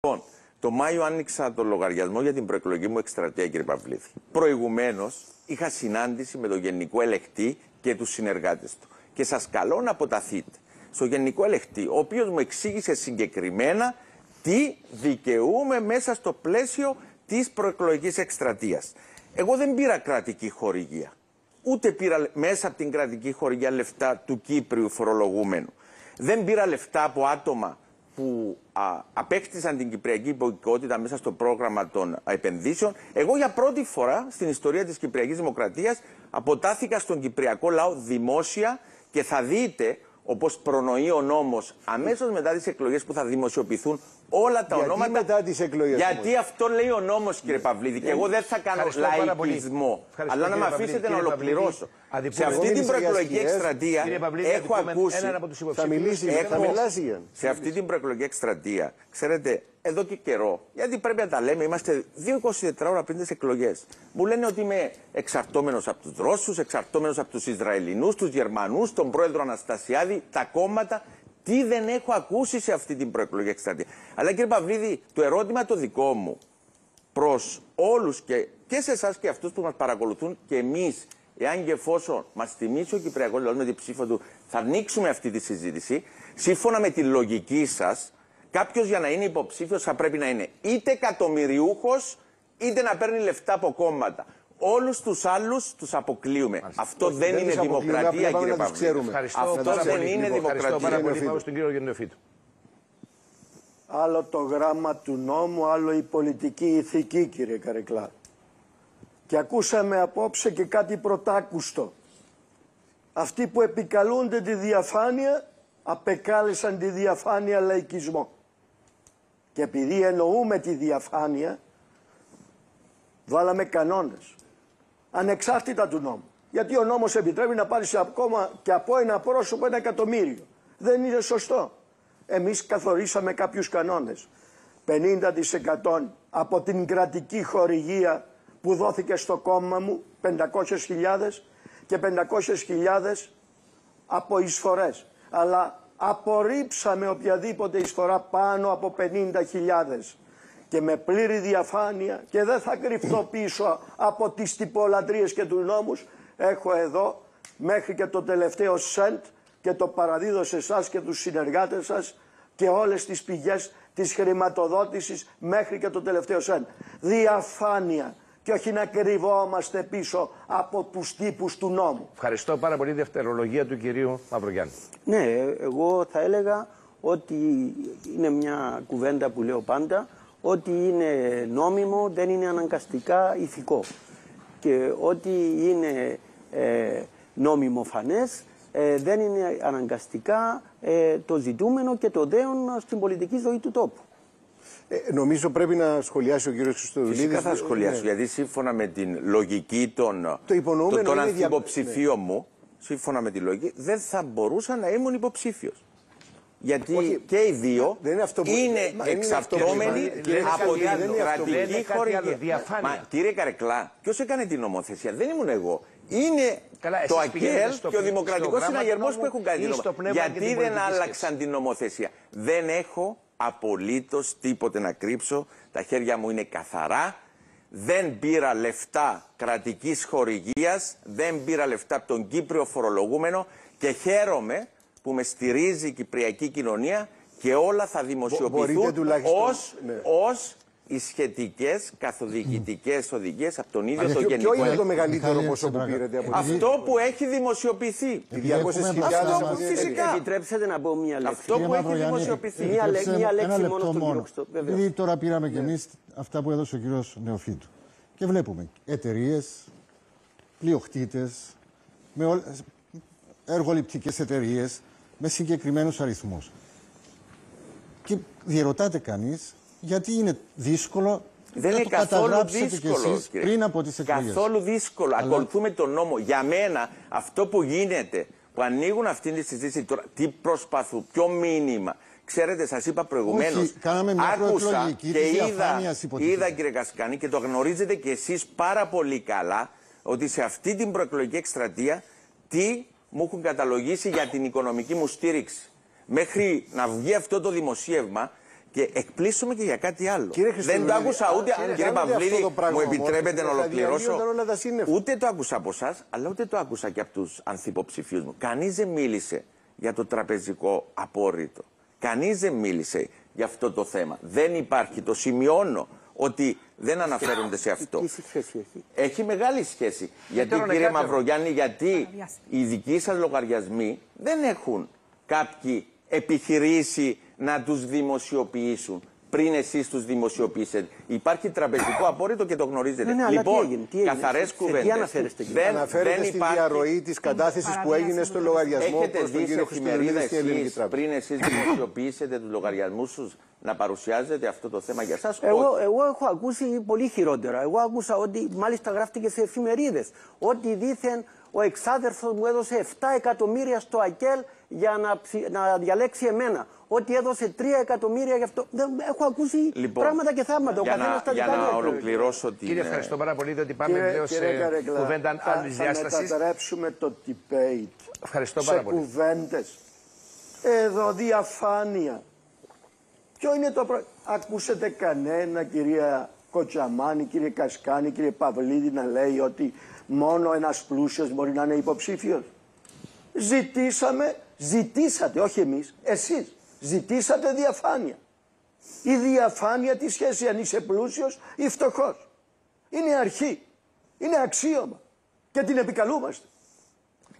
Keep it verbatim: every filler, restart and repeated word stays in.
Λοιπόν, το Μάιο άνοιξα το λογαριασμό για την προεκλογική μου εκστρατεία, κύριε Παυλίδη. Προηγουμένως είχα συνάντηση με τον Γενικό Ελεκτή και τους συνεργάτες του. Και σας καλώ να αποταθείτε στο Γενικό Ελεκτή, ο οποίος μου εξήγησε συγκεκριμένα τι δικαιούμαι μέσα στο πλαίσιο της προεκλογικής εκστρατείας. Εγώ δεν πήρα κρατική χορηγία. Ούτε πήρα μέσα από την κρατική χορηγία λεφτά του Κύπριου φορολογούμενου. Δεν πήρα λεφτά από άτομα που α, απέκτησαν την κυπριακή υπηκότητα μέσα στο πρόγραμμα των επενδύσεων. Εγώ για πρώτη φορά στην ιστορία της Κυπριακής Δημοκρατίας αποτάθηκα στον κυπριακό λαό δημόσια και θα δείτε, όπως προνοεί ο νόμος, αμέσως μετά τις εκλογές που θα δημοσιοποιηθούν όλα τα γιατί ονόματα. Μετά τις εκλογές, γιατί όμως αυτό λέει ο νόμος, κύριε Παυλίδη, και εγώ δεν θα κάνω λαϊκισμό. Αλλά να με αφήσετε να ολοκληρώσω. Σε αυτή την προεκλογική εκστρατεία έχω ακούσει. Θα μιλήσει, θα μιλάσει. Σε αυτή την προεκλογική εκστρατεία, ξέρετε, εδώ και καιρό, γιατί πρέπει να τα λέμε, είμαστε δύο είκοσι τέσσερις ώρα πριν τις εκλογές. Μου λένε ότι είμαι εξαρτώμενος από τους Ρώσους, εξαρτώμενος από τους Ισραηλινούς, τους Γερμανούς, τον πρόεδρο Αναστασιάδη, τα κόμματα. Τι δεν έχω ακούσει σε αυτή την προεκλογική εκστρατεία. Αλλά κύριε Παυλίδη, το ερώτημα το δικό μου προς όλους και, και σε εσάς και αυτούς που μας παρακολουθούν και εμείς, εάν και εφόσον μας τιμήσει ο Κυπριακός λαός με την ψήφο του, θα ανοίξουμε αυτή τη συζήτηση. Σύμφωνα με τη λογική σας, κάποιος για να είναι υποψήφιος θα πρέπει να είναι είτε εκατομμυριούχος, είτε να παίρνει λεφτά από κόμματα. Όλους τους άλλους τους αποκλείουμε. Μάλιστα. Αυτό όχι, δεν, δεν είναι δημοκρατία, κύριε Παυλίδη. Αυτό δεν είναι δημοκρατία. Πάρα πολύ. Πάμε στον κύριο Γενναιοφίτου. Άλλο το γράμμα του νόμου, άλλο η πολιτική ηθική, κύριε Καρεκλά. Και ακούσαμε απόψε και κάτι πρωτάκουστο. Αυτοί που επικαλούνται τη διαφάνεια, απεκάλεσαν τη διαφάνεια λαϊκισμό. Και επειδή εννοούμε τη διαφάνεια, βάλαμε κανόνες. Ανεξάρτητα του νόμου. Γιατί ο νόμος επιτρέπει να πάρεις ακόμα και από ένα πρόσωπο ένα εκατομμύριο. Δεν είναι σωστό. Εμείς καθορίσαμε κάποιους κανόνες. πενήντα τοις εκατό από την κρατική χορηγία που δόθηκε στο κόμμα μου, πεντακόσιες χιλιάδες, και πεντακόσιες χιλιάδες από εισφορές. Αλλά απορρίψαμε οποιαδήποτε εισφορά πάνω από πενήντα χιλιάδες. Και με πλήρη διαφάνεια, και δεν θα κρυφτώ πίσω από τις τυπολατρίες και τους νόμους, έχω εδώ μέχρι και το τελευταίο σεντ και το παραδίδω σε εσάς και τους συνεργάτες σας και όλες τις πηγές της χρηματοδότησης μέχρι και το τελευταίο σεντ. Διαφάνεια και όχι να κρυβόμαστε πίσω από τους τύπους του νόμου. Ευχαριστώ πάρα πολύ. Δευτερολογία του κυρίου Μαυρογιάννη. Ναι, εγώ θα έλεγα ότι είναι μια κουβέντα που λέω πάντα, ότι είναι νόμιμο δεν είναι αναγκαστικά ηθικό και ότι είναι ε, νόμιμοφανές ε, δεν είναι αναγκαστικά ε, το ζητούμενο και το δέον στην πολιτική ζωή του τόπου. Ε, νομίζω πρέπει να σχολιάσει ο κύριος Χριστοδουλίδης. Φυσικά θα σχολιάσω, ναι. Γιατί σύμφωνα με την λογική των, το των, των ανθυποψηφίων ναι. μου, σύμφωνα με τη λογική, δεν θα μπορούσα να ήμουν υποψήφιος. Γιατί όχι, και οι δύο δεν είναι, αυτό που... είναι εξαρτώμενοι από την κρατική χορηγία. Μα κύριε Καρεκλά, ποιος έκανε την νομοθεσία? Δεν ήμουν εγώ. Είναι καλά, το ΑΚΕΛ και ο Δημοκρατικός Συναγερμός που έχουν κάνει την νομοθεσία. Γιατί δεν άλλαξαν την νομοθεσία? Δεν έχω απολύτως τίποτε να κρύψω. Τα χέρια μου είναι καθαρά. Δεν πήρα λεφτά κρατικής χορηγίας. Δεν πήρα λεφτά από τον Κύπριο φορολογούμενο και χαίρομαι που με στηρίζει η κυπριακή κοινωνία και όλα θα δημοσιοποιηθούν ως, ναι. ως οι σχετικές καθοδιοικητικές οδηγίες από τον ίδιο τον Γενικό. Ποιο είναι το μεγαλύτερο ποσό που πήρατε από αυτό που έχει δημοσιοποιηθεί. διακόσιες χιλιάδες. Αυτό που φυσικά. Επιτρέψτε να πω μια λέξη. Αυτό που έχει δημοσιοποιηθεί. Μια, λέ, μια λέξη μόνο στον κύριο Χριστό. Επειδή τώρα πήραμε κι εμείς αυτά που έδωσε ο κύριος Νεοφίτου. Και βλέπουμε εταιρείες, πλειοκτήτες, εργοληπτικές εταιρείες, με συγκεκριμένους αριθμούς. Και διερωτάται κανείς γιατί είναι δύσκολο. Δεν να είναι το καθόλου δύσκολο πριν από τις εκλογές. Καθόλου δύσκολο. Αλλά... Ακολουθούμε τον νόμο. Για μένα αυτό που γίνεται, που ανοίγουν αυτή τη συζήτηση τώρα, τι προσπαθούν, ποιο μήνυμα. Ξέρετε, σας είπα προηγουμένως, άκουσα και είδα, είδα κύριε Κασκάνη, και το γνωρίζετε και εσείς πάρα πολύ καλά, ότι σε αυτή την προεκλογική εκστρατεία τι μου έχουν καταλογίσει για την οικονομική μου στήριξη. Μέχρι να βγει αυτό το δημοσίευμα Και εκπλήσουμε και για κάτι άλλο. Κύριε Δεν το άκουσα ούτε. αν Κύριε κάνετε Παυλίδη, αυτό το πράγμα μου επιτρέπετε μόνο, να θα ολοκληρώσω. διαλύονταν όλα τα σύννεφα. Ούτε το άκουσα από εσά, αλλά ούτε το άκουσα και από του ανθυποψηφίου μου. Κανεί δεν μίλησε για το τραπεζικό απόρριτο. Κανεί δεν μίλησε για αυτό το θέμα. Δεν υπάρχει. Το σημειώνω ότι δεν αναφέρονται σε αυτό. Τι σχέση έχει? Έχει μεγάλη σχέση. Γιατί, τώρα κύριε κάτι. Μαυρογιάννη, γιατί οι δικοί σας λογαριασμοί δεν έχουν κάποιοι επιχειρήσει να τους δημοσιοποιήσουν πριν εσείς τους δημοσιοποιήσετε. Υπάρχει τραπεζικό απόρριτο και το γνωρίζετε. Ναι, ναι, αλλά λοιπόν, τι έγινε, τι έγινε, καθαρές σε τι κουβέντες. αναφέρεστε, κύριε? Δεν, Αναφέρεται δεν στη υπάρχει... διαρροή της κατάθεσης που έγινε στο λογαριασμό Έχετε προς τον δει σε κύριο Χριστοδουλίδη εφημερίδα στην Ελληνική εσείς, Τράπεζα. πριν εσείς δημοσιοποιήσετε τους λογαριασμούς τους, να παρουσιάζετε αυτό το θέμα για εσάς? Εγώ, Όχι. εγώ έχω ακούσει πολύ χειρότερα. Εγώ άκουσα ότι, μάλιστα γράφτηκε σε εφημερίδες, ότι δήθεν ο εξάδερφος μου έδωσε επτά εκατομμύρια στο ΑΚΕΛ για να, ψη- να διαλέξει εμένα. Ότι έδωσε τρία εκατομμύρια γι' αυτό. Δεν, έχω ακούσει Λοιπόν, πράγματα και θαύματα. Ο για καθένας να, τα για δικά να του. ολοκληρώσω την... Κύριε, ευχαριστώ πάρα πολύ, διότι πάμε Κύριε, πλέον κύριε σε Καρέκλα, κουβέντα θα, άλλη θα διάσταση. μετατρέψουμε το debate Ευχαριστώ σε πάρα πολύ. κουβέντες. Εδώ διαφάνεια. Ποιο είναι το προ... Ακούσετε κανένα, κυρία Κοτσαμάνη, κύριε Κασκάνη, κύριε Παυλίδη, να λέει ότι μόνο ένας πλούσιος μπορεί να είναι υποψήφιος? Ζητήσαμε, ζητήσατε, όχι εμείς, εσείς, ζητήσατε διαφάνεια. Η διαφάνεια τι σχέση αν είσαι πλούσιος ή φτωχός? Είναι αρχή, είναι αξίωμα και την επικαλούμαστε.